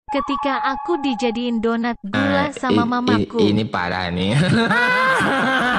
Ketika aku dijadiin donat gula sama mamaku. Ini parah nih.